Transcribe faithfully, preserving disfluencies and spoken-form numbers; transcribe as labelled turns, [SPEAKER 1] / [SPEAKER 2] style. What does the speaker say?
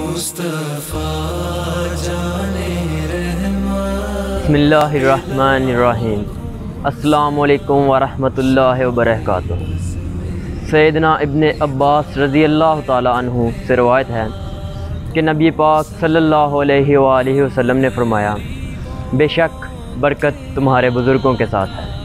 [SPEAKER 1] بسم اللہ الرحمن الرحیم۔ السلام علیکم ورحمۃ اللہ وبرکاتہ۔ سیدنا ابن عباس رضی اللہ تعالیٰ عنہ سے روایت ہے کہ نبی پاک صلی اللہ علیہ وآلہ وسلم نے فرمایا، بے شک برکت تمہارے بزرگوں کے ساتھ ہے۔